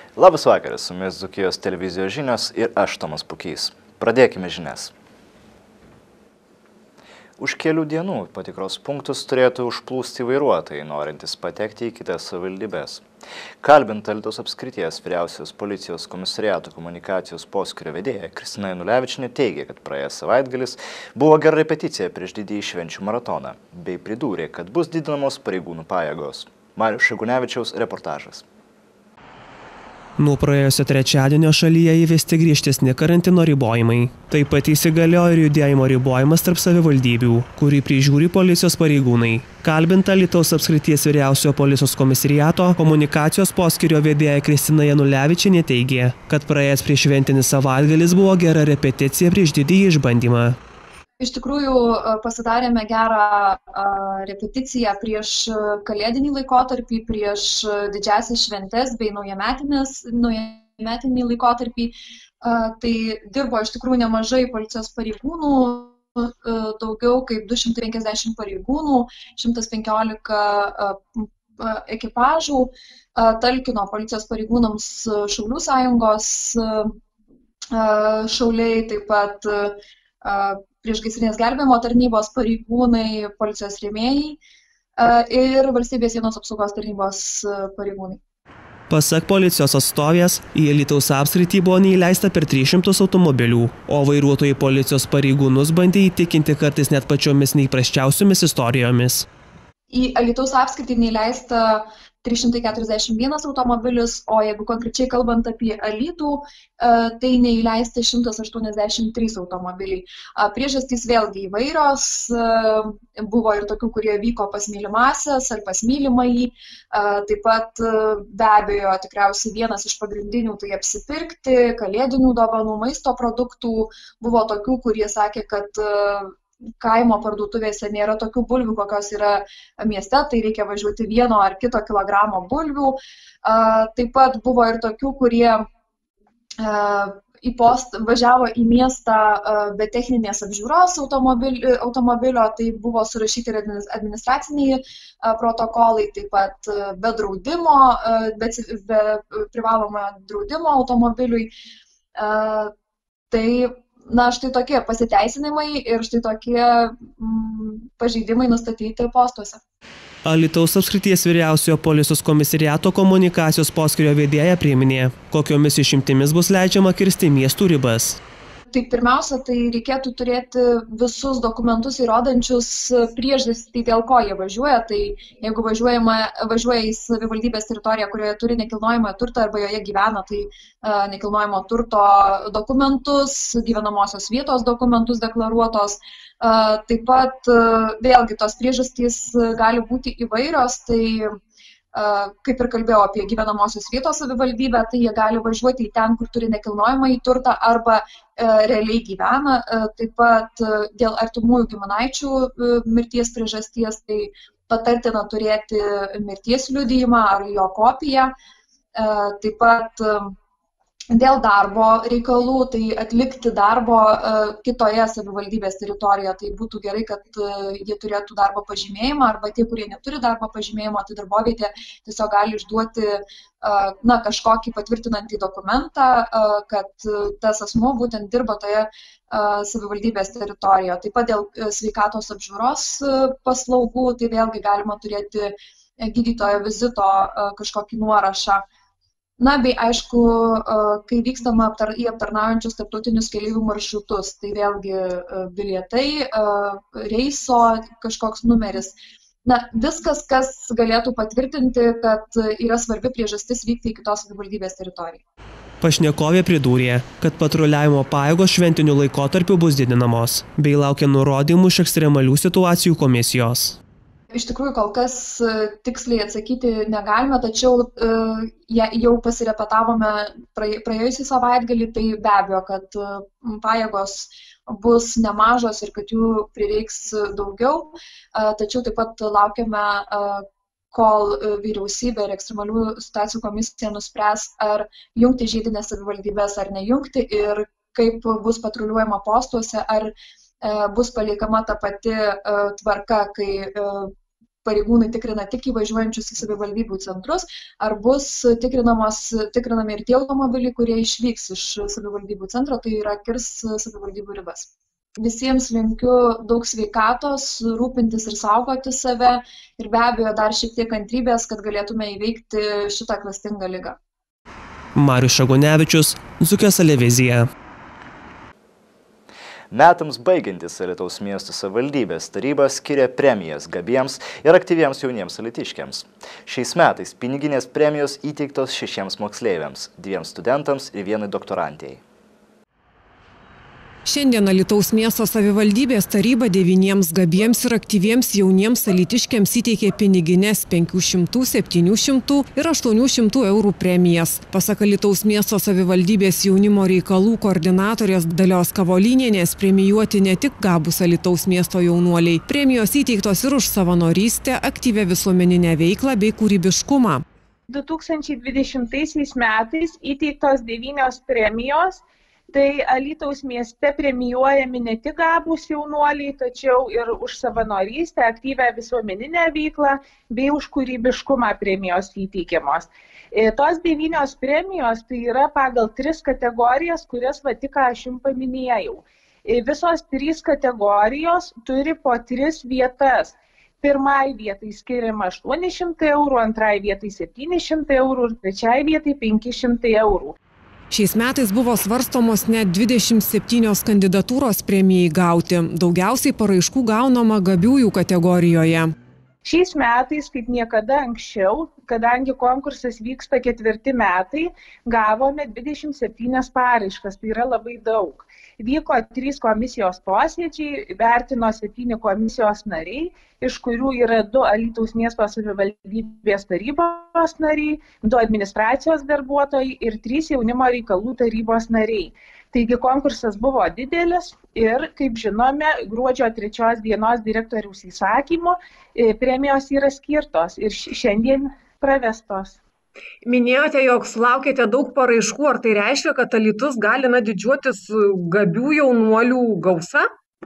Labas vakaras, su jumis Dzūkijos televizijos žinios ir aš, Tomas Pukys. Pradėkime žinias. Už kelių dienų patikros punktus turėtų užplūsti vairuotojai, norintys patekti į kitas savivaldybes. Kalbint Alytaus apskrities vyriausios policijos komisariato komunikacijos poskyrio vedėja Kristina Janulevičienė teigė, kad praėjęs savaitgalis buvo gera repeticija prieš didįjį švenčių maratoną, bei pridūrė, kad bus didinamos pareigūnų pajėgos. Mariaus Šigunevičiaus reportažas. Nuo praėjusio trečiadienio šalyje įvesti griežtesni karantino ribojimai. Taip pat įsigaliojo ir judėjimo ribojimas tarp savivaldybių, kurį prižiūri policijos pareigūnai. Kalbinta Alytaus apskrities vyriausiojo policijos komisariato komunikacijos poskyrio vedėja Kristina Janulevičienė teigė, kad praėjęs prieššventinis savaitgalis buvo gera repeticija prieš didįjį išbandymą. Iš tikrųjų pasidarėme gerą repeticiją prieš kalėdinį laikotarpį, prieš didžiąsias šventes bei naujametinį laikotarpį. Tai dirbo iš tikrųjų nemažai policijos pareigūnų, daugiau kaip 250 pareigūnų, 115 ekipažų, talkino policijos pareigūnams Šaulių sąjungos šauliai, taip pat priešgaisrinės gelbėjimo tarnybos pareigūnai, policijos rėmėjai ir valstybės sienos apsaugos tarnybos pareigūnai. Pasak policijos atstovės, į Alytaus apskritį buvo neįleista per 300 automobilių, o vairuotojai policijos pareigūnus bandė įtikinti kartais net pačiomis neįprasčiausiomis istorijomis. Į Alytaus apskritį neįleista 341 automobilis, o jeigu konkrečiai kalbant apie Alytų, tai neįleista 183 automobiliai. Priežastys vėlgi įvairios, buvo ir tokių, kurie vyko pas mylimąsias ar pas mylimąjį, taip pat be abejo tikriausiai vienas iš pagrindinių tai apsipirkti, kalėdinių dovanų, maisto produktų, buvo tokių, kurie sakė, kad kaimo parduotuvėse nėra tokių bulvių, kokios yra mieste, tai reikia važiuoti 1 ar kito kilogramo bulvių. Taip pat buvo ir tokių, kurie važiavo į miestą be techninės apžiūros automobilio, tai buvo surašyti ir administraciniai protokolai, taip pat be draudimo, be privalomo draudimo automobiliui. Tai štai tokie pasiteisinimai ir štai tokie pažeidimai nustatyti postuose. Alytaus apskrities vyriausiojo policijos komisariato komunikacijos poskyrio vedėja priminė, kokiomis išimtimis bus leidžiama kirsti miestų ribas. Tai pirmiausia, tai reikėtų turėti visus dokumentus įrodančius priežastį, dėl ko jie važiuoja. Tai jeigu važiuoja į savivaldybės teritoriją, kurioje turi nekilnojamą turtą arba joje gyvena, tai nekilnojamo turto dokumentus, gyvenamosios vietos dokumentus deklaruotos. Taip pat vėlgi tos priežastys gali būti įvairios, tai kaip ir kalbėjau apie gyvenamosios vietos savivaldybę, tai jie gali važiuoti į ten, kur turi nekilnojamąjį turtą arba realiai gyvena. Taip pat dėl artimųjų giminaičių mirties priežasties, tai patartina turėti mirties liudijimą ar jo kopiją. Taip pat dėl darbo reikalų, tai atlikti darbo kitoje savivaldybės teritorijoje, tai būtų gerai, kad jie turėtų darbo pažymėjimą, arba tie, kurie neturi darbo pažymėjimo, tai darbovietė tiesiog gali išduoti kažkokį patvirtinantį dokumentą, kad tas asmuo būtent dirba toje savivaldybės teritorijoje. Taip pat dėl sveikatos apžiūros paslaugų, tai vėlgi galima turėti gydytojo vizito kažkokį nuorašą. Bei aišku, kai vykstama į aptarnaujančius tarptautinius keleivių maršrutus, tai vėlgi bilietai, reiso kažkoks numeris. Viskas, kas galėtų patvirtinti, kad yra svarbi priežastis vykti į kitos savivaldybės teritoriją. Pašnekovė pridūrė, kad patruliavimo pajėgos šventiniu laikotarpiu bus didinamos, bei laukia nurodymų iš ekstremalių situacijų komisijos. Iš tikrųjų, kol kas tiksliai atsakyti negalime, tačiau jau pasirepetavome praėjusį savaitgalį, tai be abejo, kad pajėgos bus nemažos ir kad jų prireiks daugiau. Tačiau taip pat laukiame, kol vyriausybė ir ekstremalių situacijų komisija nuspręs, ar jungti žiedinės savivaldybės ar nejungti ir kaip bus patruliuojama postuose, ar bus paliekama ta pati tvarka, kai pareigūnai tikrina tik įvažiuojančius į savivaldybių centrus, ar bus tikrinami ir tie automobiliai, kurie išvyks iš savivaldybių centro, tai yra kirs savivaldybių ribas. Visiems linkiu daug sveikatos, rūpintis ir saugoti save ir be abejo dar šiek tiek kantrybės, kad galėtume įveikti šitą klastingą ligą. Marius Šagunevičius, Dzūkijos televizija. Metams baigiantis Alytaus miesto savivaldybės taryba skiria premijas gabiems ir aktyviems jauniems alytiškiams. Šiais metais piniginės premijos įteiktos 6 moksleiviams, 2 studentams ir 1 doktorantijai. Šiandien Alytaus miesto savivaldybės taryba 9 gabiems ir aktyviems jauniems alytiškiams įteikė pinigines 500, 700 ir 800 eurų premijas. Pasak Alytaus miesto savivaldybės jaunimo reikalų koordinatorės Dalios Kavolynienės, premijuoti ne tik gabūs Alytaus miesto jaunuoliai. Premijos įteiktos ir už savanorystę, aktyvią visuomeninę veiklą bei kūrybiškumą. 2020 metais įteiktos 9 premijos. Tai Alytaus mieste premijuojami ne tik gabūs jaunuoliai, tačiau ir už savanorystę, aktyvią visuomeninę veiklą bei už kūrybiškumą premijos įteikiamos. Tos 9 premijos tai yra pagal 3 kategorijas, kurias tik aš jums paminėjau. Visos 3 kategorijos turi po 3 vietas. Pirmai vietai skiriama 800 eurų, antrai vietai 700 eurų ir trečiai vietai 500 eurų. Šiais metais buvo svarstomos net 27 kandidatūros premijai gauti. Daugiausiai paraiškų gaunama gabiųjų kategorijoje. Šiais metais, kaip niekada anksčiau, kadangi konkursas vyksta 4 metai, gavome 27 paraiškas, tai yra labai daug. Vyko 3 komisijos posėdžiai, vertino 7 komisijos nariai, iš kurių yra 2 Alytaus miesto savivaldybės tarybos nariai, 2 administracijos darbuotojai ir 3 jaunimo reikalų tarybos nariai. Taigi konkursas buvo didelis ir, kaip žinome, gruodžio 3 dienos direktoriaus įsakymu premijos yra skirtos ir šiandien pravestos. Minėjote, jog sulaukėte daug paraiškų, ar tai reiškia, kad Alytus gali didžiuotis gabių jaunuolių gausa?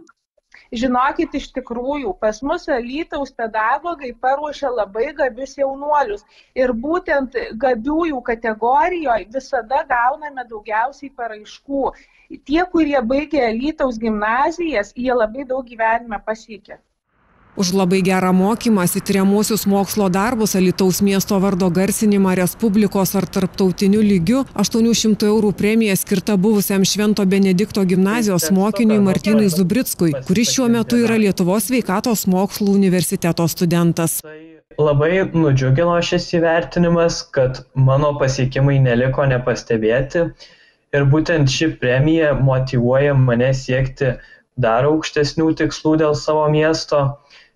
Žinokit, iš tikrųjų, pas mus Alytaus pedagogai paruošia labai gabius jaunuolius ir būtent gabiųjų kategorijoje visada gauname daugiausiai paraiškų. Tie, kurie baigė Alytaus gimnazijas, jie labai daug gyvenime pasiekė. Už labai gerą mokymąsi, tyriamuosius mokslo darbus, Alytaus miesto vardo garsinimą Respublikos ar tarptautiniu lygiu 800 eurų premija skirta buvusiam Švento Benedikto gimnazijos mokiniui Martynui Zubrickui, kuris šiuo metu yra Lietuvos sveikatos mokslų universiteto studentas. Labai nudžiugino šis įvertinimas, kad mano pasiekimai neliko nepastebėti ir būtent ši premija motyvuoja mane siekti dar aukštesnių tikslų dėl savo miesto.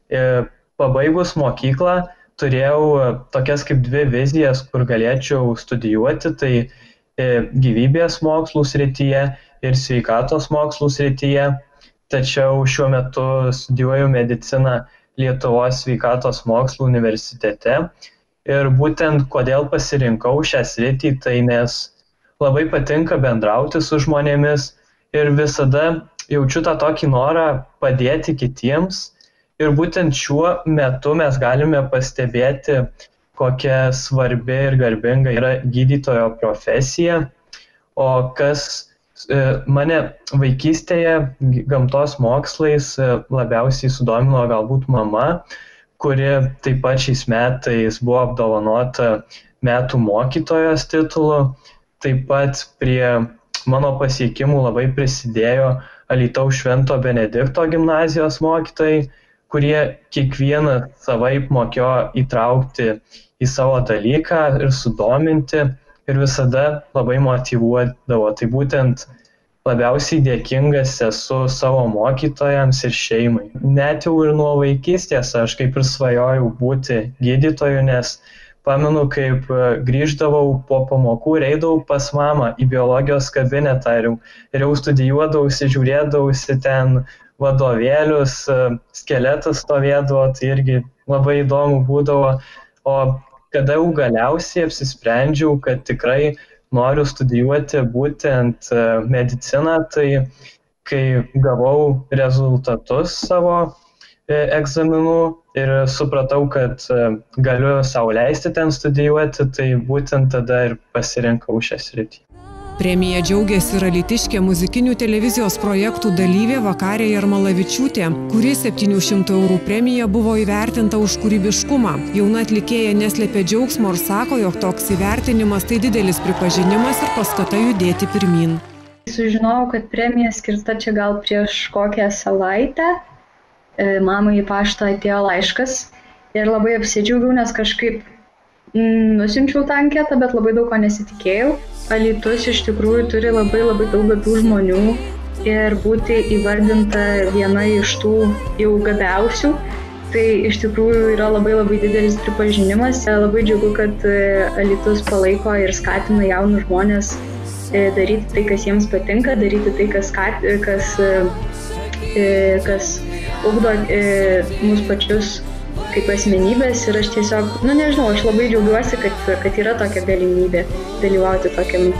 Pabaigus mokyklą turėjau tokias kaip 2 vizijas, kur galėčiau studijuoti, tai gyvybės mokslų srityje ir sveikatos mokslų srityje, tačiau šiuo metu studijuoju mediciną Lietuvos sveikatos mokslų universitete ir būtent kodėl pasirinkau šią sritį, tai nes labai patinka bendrauti su žmonėmis ir visada jaučiu tą tokį norą padėti kitiems. Ir būtent šiuo metu mes galime pastebėti, kokia svarbi ir garbinga yra gydytojo profesija. O kas mane vaikystėje gamtos mokslais labiausiai sudomino galbūt mama, kuri taip pat šiais metais buvo apdovanota metų mokytojos titulu. Taip pat prie mano pasiekimų labai prisidėjo Alytaus Švento Benedikto gimnazijos mokytojai, kurie kiekvieną savaip mokėjo įtraukti į savo dalyką ir sudominti ir visada labai motyvuodavo. Tai būtent labiausiai dėkingas esu savo mokytojams ir šeimai. Net jau ir nuo vaikystės aš kaip ir svajojau būti gydytoju, nes pamenu, kaip grįždavau po pamokų ir eidavau pas mamą į biologijos kabinetą ir jau studijuodavausi, žiūrėdavausi ten vadovėlius, skeletas stovėdavo, tai irgi labai įdomu būdavo. O kada jau galiausiai apsisprendžiau, kad tikrai noriu studijuoti būtent mediciną, tai kai gavau rezultatus savo egzaminų ir supratau, kad galiu sau leisti ten studijuoti, tai būtent tada ir pasirinkau šią sritį. Premija džiaugiasi ir alytiškė muzikinių televizijos projektų dalyvė Vakarė Jarmalavičiūtė, kuri 700 € premija buvo įvertinta už kūrybiškumą. Jauna atlikėja neslėpė džiaugsmo ir sako, jog toks įvertinimas tai didelis pripažinimas ir paskata judėti pirmyn. Sužinojau, kad premija skirta čia gal prieš kokią savaitę. Mamai į paštą atėjo laiškas ir labai apsidžiaugiau, nes kažkaip nusiunčiau tą anketą, bet labai daug ko nesitikėjau. Alytus iš tikrųjų turi labai daug gabių žmonių ir būti įvardinta viena iš tų jau gabiausių, tai iš tikrųjų yra labai didelis pripažinimas. Labai džiugu, kad Alytus palaiko ir skatina jaunus žmonės daryti tai, kas jiems patinka, daryti tai, kas ugdo mus pačius kaip asmenybės ir aš tiesiog, nežinau, aš labai džiaugiuosi, kad yra tokia galimybė dalyvauti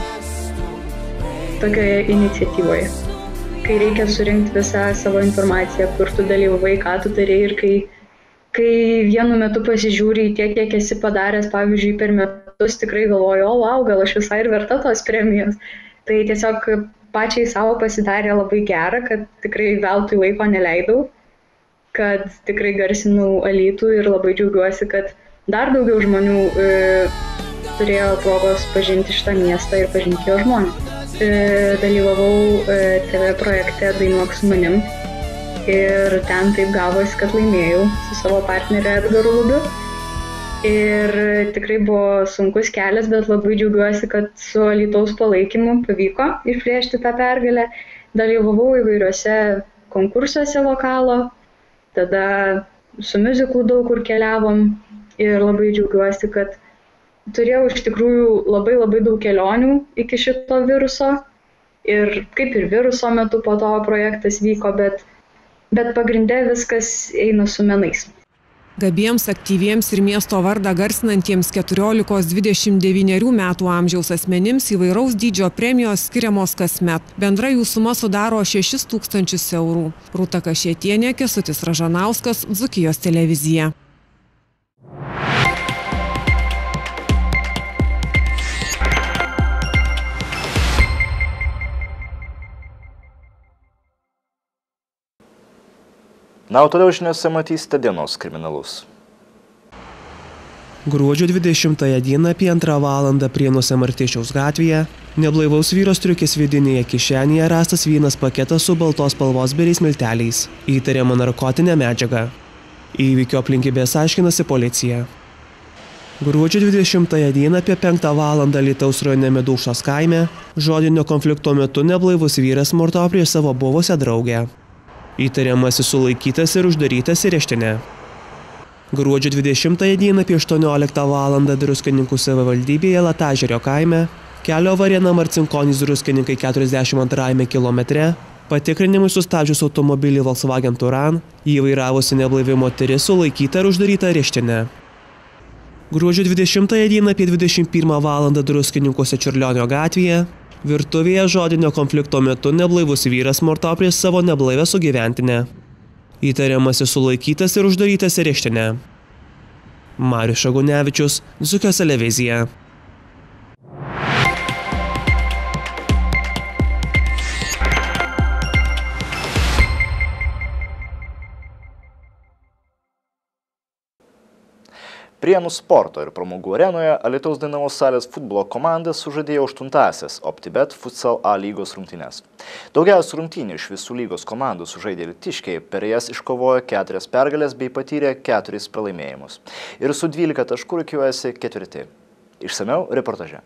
tokioje iniciatyvoje. Kai reikia surinkti visą savo informaciją, kur tu dalyvavai, ką tu darei ir kai vienu metu pasižiūri į tiek, kiek esi padaręs, pavyzdžiui, per metus tikrai galvoju, gal aš visai ir verta tos premijos. Tai tiesiog pačiai savo pasidarė labai gera, kad tikrai veltui laiko neleidau, kad tikrai garsinau Alytų ir labai džiaugiuosi, kad dar daugiau žmonių turėjo progos pažinti šitą miestą ir pažinti jo žmonės. Dalyvavau TV projekte Dainuok su manim ir ten taip gavosi, kad laimėjau su savo partneriu Edgaru Lubiu. Ir tikrai buvo sunkus kelias, bet labai džiaugiuosi, kad su Alytaus palaikymu pavyko išplėšti tą pergalę. Dalyvavau įvairiuose konkursuose lokalo. Tada su miuziklu daug kur keliavom ir labai džiaugiuosi, kad turėjau iš tikrųjų labai daug kelionių iki šito viruso ir kaip ir viruso metu po to projektas vyko, bet pagrinde viskas eina su menais. Gabiems, aktyviems ir miesto vardą garsinantiems 14–29 metų amžiaus asmenims įvairaus dydžio premijos skiriamos kasmet. Bendra jų suma sudaro 6 000 €. Rūta Kašėtienė, Kęstutis Ražanauskas, Dzūkijos televizija. Na, o toliau žiniose matysite dienos kriminalus. Gruodžio 20 dieną apie 2 valandą Prienuose Martišiaus gatvėje neblaivaus vyro striukės vidinėje kišenėje rastas vienas paketas su baltos spalvos biriais milteliais. Įtariama narkotinė medžiaga. Įvykio aplinkybės aiškinasi policija. Gruodžio 20 dieną apie 5 valandą Alytaus rajone Medūšos kaime žodinio konflikto metu neblaivus vyras smurtavo prieš savo buvusią draugę. Įtariamasis sulaikytas ir uždarytas areštinę. Gruodžio 20 dieną apie 18 valandą Druskininkų savivaldybėje Latažerio kaime kelio Varėna Marcinkonys Druskininkai 42 kilometre patikrinimui sustabdžius automobilį Volkswagen Touran, jį vairavusi neblaivi moteris sulaikyta ir uždaryta areštinę. Gruodžio 20 dieną apie 21 valandą Druskininkuose Čiurlionio gatvėje virtuvėje žodinio konflikto metu neblaivus vyras smurtavo prieš savo neblaivę sugyventinę. Įtariamasis sulaikytas ir uždarytas areštinę. Marius Šagunevičius, Dzūkijos televizija. Prienų sporto ir pramogų arenoje Alytaus Dainavos salės futbolo komanda sužaidėjo 8-asias OptiBet Futsal A lygos rungtynes. Daugiausiai rungtynių iš visų lygos komandų sužaidė alytiškiai, per jas iškovojo 4 pergalės bei patyrė 4 pralaimėjimus. Ir su 12 taškų rikiuojasi 4. Išsamiau reportaže.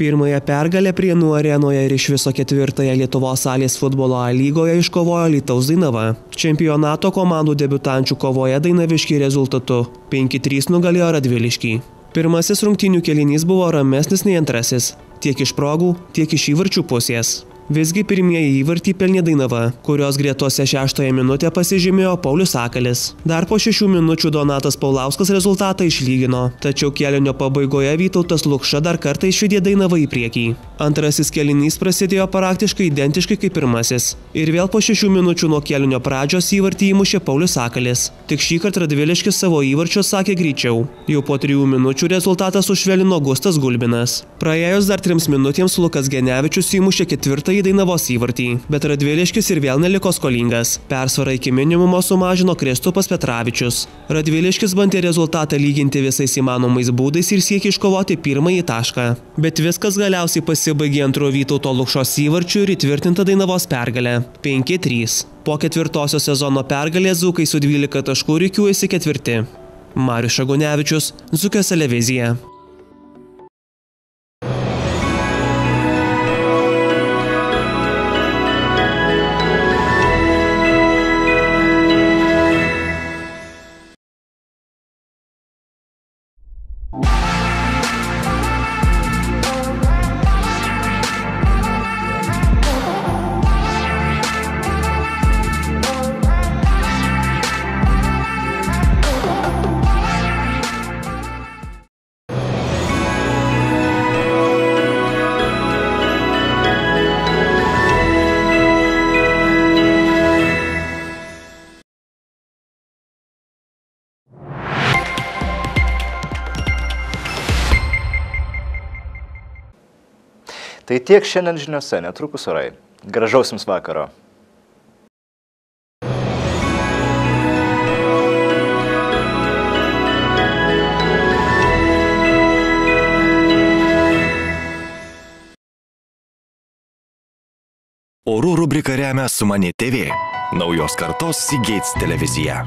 Pirmąją pergalę Prienų arenoje ir iš viso 4-ąją Lietuvos salės futbolo A lygoje iškovojo Alytaus Dainava. Čempionato komandų debiutančių kovoje dainaviškiai rezultatu 5-3 nugalėjo Radviliškį. Pirmasis rungtynių kėlinys buvo ramesnis nei antrasis, tiek iš progų, tiek iš įvarčių pusės. Visgi pirmieji įvartį pelnė Dainava, kurios gretose 6-ąją minutę pasižymėjo Paulius Sakalis. Dar po 6 minučių Donatas Paulauskas rezultatą išlygino, tačiau kėlinio pabaigoje Vytautas Lukša dar kartą išvedė Dainavą į priekį. Antrasis kėlinys prasidėjo praktiškai identiškai kaip pirmasis. Ir vėl po 6 minučių nuo kėlinio pradžios įvartį įmušė Paulius Sakalis. Tik šįkart Radviliškis savo įvarčius sakė greičiau. Jau po 3 minučių rezultatą sušvelnino Gustas Gulbinas. Praėjus dar 3 minutėms Lukas Genevičius įmušė 4-ąjį Dainavos įvartį, bet Radviliškis ir vėl neliko skolingas. Persvarą iki minimumo sumažino Kristupas Petravičius. Radviliškis bandė rezultatą lyginti visais įmanomais būdais ir siekė iškovoti pirmąjį tašką. Bet viskas galiausiai pasibaigė antro Vytauto Lukšos įvarčių ir įtvirtinta Dainavos pergalė – 5-3. Po 4-osios sezono pergalės Dzūkai su 12 taškų rikiuojasi 4. Marius Šagunevičius, Dzūkijos televizija. Tai tiek šiandien žiniose, netrukus orai. Gražaus jums vakaro. Orų rubriką remia Sumani TV, naujos kartos Seagates televizija.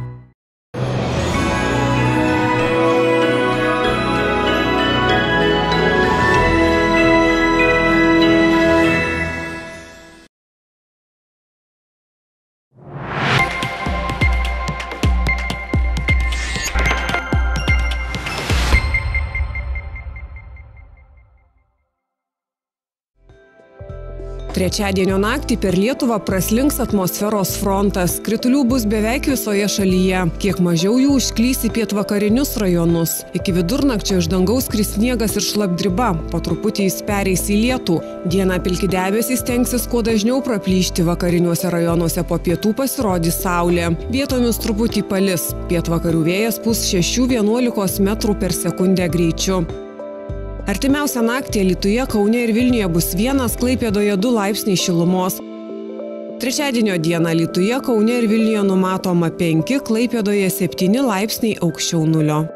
Trečiadienio naktį per Lietuvą praslinks atmosferos frontas. Kritulių bus beveik visoje šalyje. Kiek mažiau jų užklys į pietvakarinius rajonus. Iki vidurnakčio iš dangaus kris sniegas ir šlapdriba. Po truputį jis pereis į lietų. Dieną pilki debesys stengsis kuo dažniau praplyšti. Vakariniuose rajonuose po pietų pasirodys saulė. Vietomis truputį palis. Pietvakarių vėjas pūs 6–11 metrų per sekundę greičiu. Artimiausią naktį Alytuje, Kaune ir Vilniuje bus 1, Klaipėdoje 2 laipsniai šilumos. Trečiadienio dieną Alytuje, Kaune ir Vilniuje numatoma 5, Klaipėdoje 7 laipsniai aukščiau nulio.